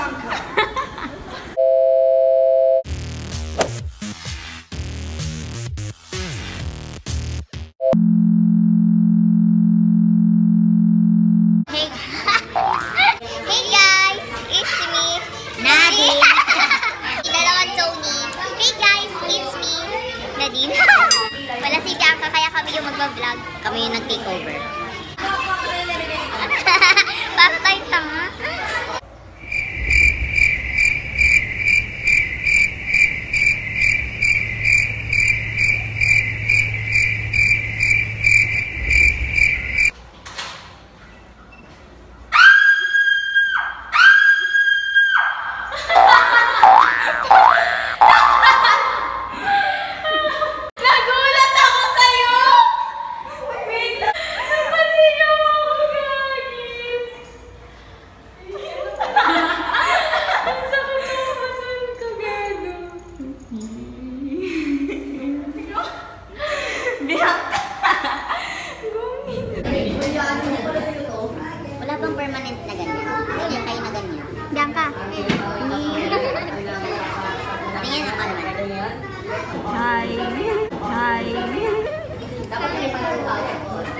Wala si Bianca, kaya kami yung magbablog. Kami yung nag-takeover. Para tayong tanga. Wala bang permanent na ganyan? Ganyan kayo na ganyan? Bianca! Tingin na pala. Hi! Hi! Dapat may pagkakala.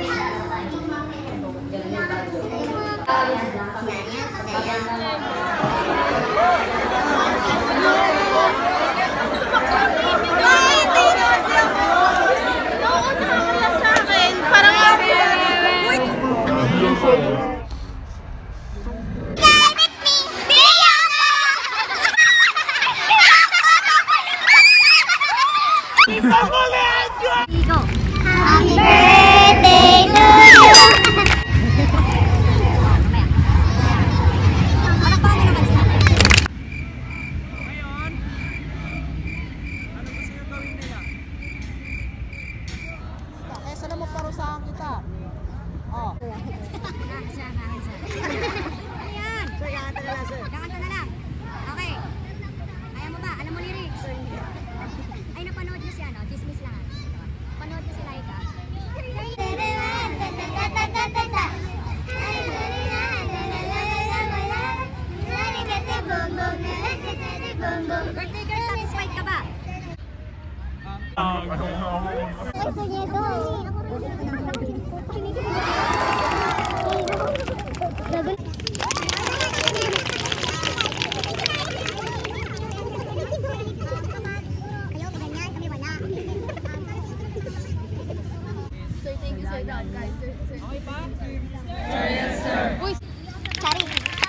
Happy birthday to you! Eh, sana mo parusahan kita. Oh. Ayan! Sir, kakanta na lang, sir. Kakanta na lang. Okay. Kaya mo ba? Alam mo lyrics? Ay, napanood niyo si ano? Chismis lang. Panood niyo si Laika. Birthday girl, satisfied ka ba? Okay pa? Yes, sir. Uy! Sorry.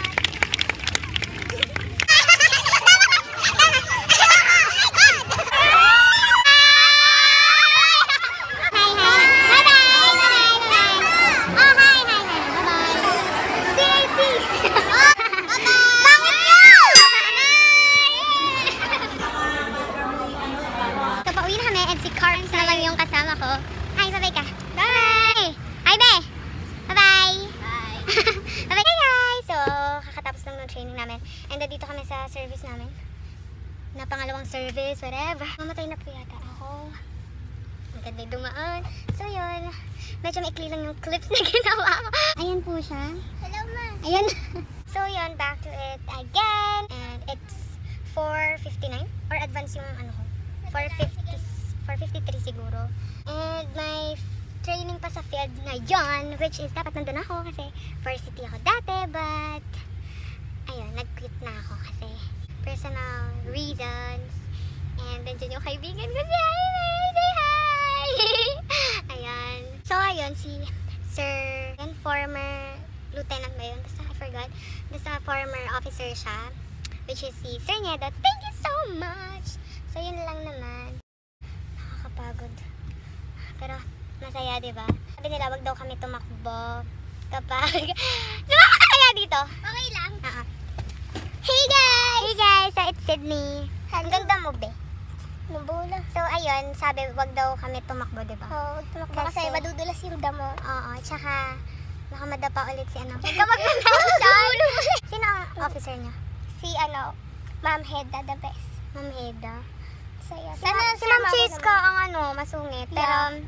Si Carms na lang yung kasama ko. Hi, bye-bye ka. Bye! Hi, be! Bye-bye! Bye! Bye-bye guys! So, kakatapos lang ng training namin. And dito kami sa service namin. Na pangalawang service, whatever. Mamatay na po yata ako. Maganda yung dumaan. So, yun. Medyo maikli lang yung clips na ginawa ko. Ayan po siya. Hello, ma! Ayan. So, yun. Back to it again. And it's 4:59. Or advance yung ano ko. 4:53 siguro. And my training pa sa field na yon, which is dapat nandun ako kasi varsity ako dati, but ayun, nag-quit na ako kasi personal reasons. And nandiyan yung kaibigan ko si Jaime. Say hi! Ayan. So ayun, si Sir, and former lieutenant ba yun? Basta I forgot. Basta former officer siya, which is si Sir Niedo. Thank you so much! So yun lang naman. Nakakapagod. Pero masaya, diba? Sabi nila, wag daw kami tumakbo kapag... Sumama ka kaya dito? Okay lang. Hey guys! Hey guys! So it's Sydney. Ang ganda mo, be. Nabula. So ayun, sabi wag daw kami tumakbo, diba? Oo, wag tumakbo kasi madudulas yung damo. Oo, tsaka baka madapa ulit si ano. Huwag ka mag-mention! Sino ang officer niya? Si ano, Ma'am Heda, the best. Ma'am Heda. Sana si Ma'am Cheska ang ano, masungit. Pero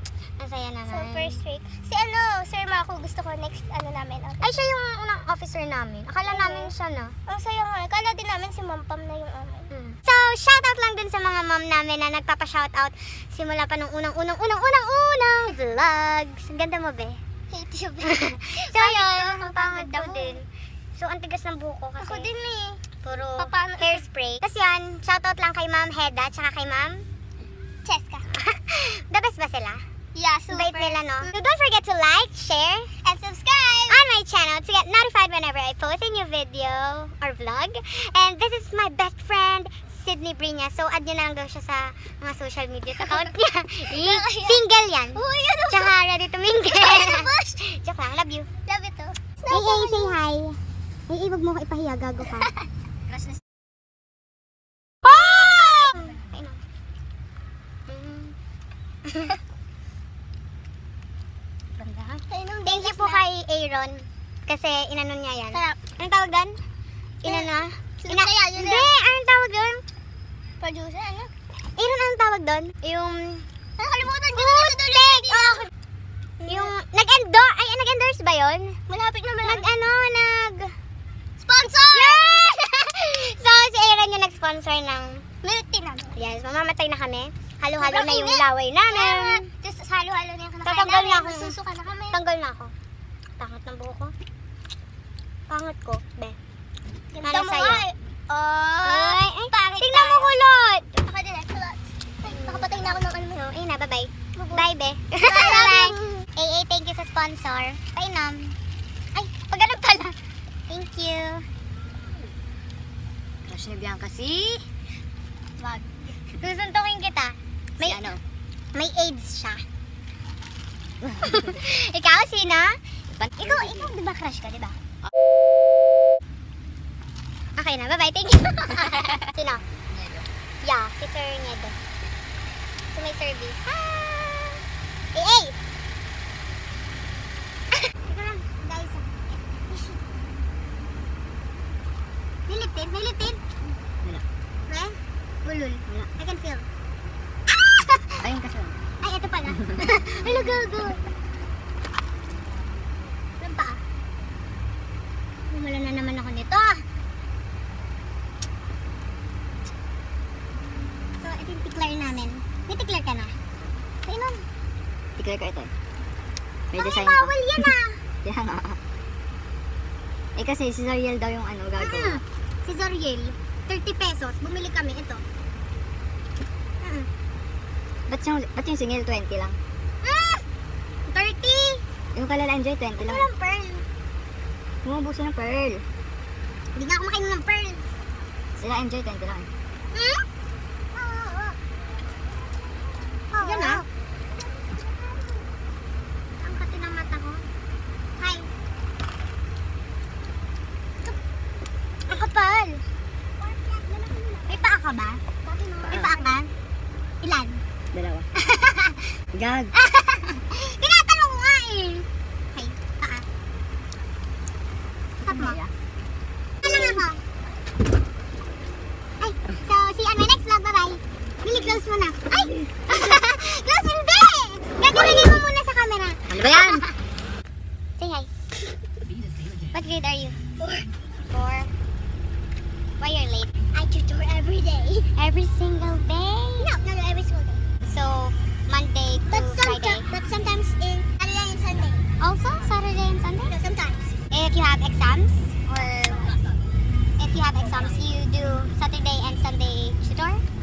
Masaya naman. Super strict. Si Sir Mako, gusto ko next namin. Ay, siya yung unang officer namin. Akala namin siya na. Ang saya nga. Kala din namin si Ma'am Pam na yung amin. So, shoutout lang dun sa mga mom namin na nagpapa-shoutout simula pa nung unang vlogs. Ang ganda mo, be. Hate you, So, yun. Ang pangit ko din. So, ang tigas ng buko kasi. Ako din eh. Puro Paano- hairspray. Tapos yan, shoutout lang kay Ma'am Heda tsaka kay Ma'am Cheska. The best ba sila? Yeah, super. Bait nila, no? So, don't forget to like, share, And subscribe. on my channel to get notified whenever I post a new video or vlog. And this is my best friend, Sydney Brinya. So, add nyo na lang daw siya sa mga social media account niya. Single yan. Uy, ano ba? Tsaka ready to mingle. Bash! Joke lang, love you. Love it, oh. Hey, say hi. Hey, wag mo ko ipahiya, gago ka. Crush na Oh! Ayun na. Ganda. Thank you po kay Aaron. Kasi inanon niya yan. Sarap. Anong tawag doon? Inano? Kaya yun Hindi, anong tawag doon? Producer, ano? Aaron, anong tawag doon? Yung... Nakalimutan ko na sa dulo. Yung... Nag-endorse... Ay, nag-endorse ba yun? Malapit na malapit. Nag... Sponsor! Yeah! So, si Aaron yung nag-sponsor ng... Milk tea namin. Yes, mamamatay na kami. Halo-halo na yung laway namin. Tapos halo-halo na yung kinakain Tatanggal na ako. Masusuka na kami. Tanggal na ako. Pangat ng buhok ko. Pangat ko, be. Ganda Ano mo sa'yo? nga eh. Oh, Ay, pangit tingnan mo tayo. kulot! Ako din eh. Ay, nakapatay na ako ng ano. So, ayun na, bye-bye. Bye-bye. Bye, be. Bye. AA, thank you sa sponsor. Painom. Ay, pag ganun pala. Thank you. Crush ni Bianca si... Wag. Susuntukin kita. May, ano? may AIDS siya. Ikaw, sino? Ikaw, di ba crush ka, di ba? Okay na, bye-bye. Thank you. Sino? Yeah, si Sir Niedo. So, may service. Hey! Ito lang, guys. Nilipid? Nilipid? Wala. Wala? Bulol. Wala. I can feel. Ayun kasi. Ay, ito pala. Hello, gago. Alam pa. Wala na naman ako nito. So, ito yung tikler namin. May tikler ka na? Kailan? Tikler ka ito. May Ay, design pa. bawal yan ah. Yan nga. Eh kasi si Zariel daw yung gagawa. Si Zoriel, 30 pesos. Bumili kami ito. Ba't yung singil 20 lang? 30! Yung kalala enjoy 20 Ito lang. lang pearl. Bumubuso ng pearl. Hindi nga ako makainom ng pearl. Sila enjoy 20 lang. Yan ah. Ang kati ng mata ko. Hi. Ang kapal. May paa ka ba? May paa ka? Ilan? Dalawa. Gag. Tinatanong ko nga eh. Hi, paa. Stop mo. Ano lang ako? Ay, so see you on my next vlog. Bye-bye. Really close mo na. Ay! Close hindi! Gagawin mo muna sa camera. Ano ba yan? Say hi. What grade are you? 4. Why you're late? I tutor every day. Every single day? No, not every single day. So, Monday to Friday? But sometimes in Saturday and Sunday. Also, Saturday and Sunday? No, sometimes. If you have exams? Or if you have exams, you do Saturday and Sunday tutor?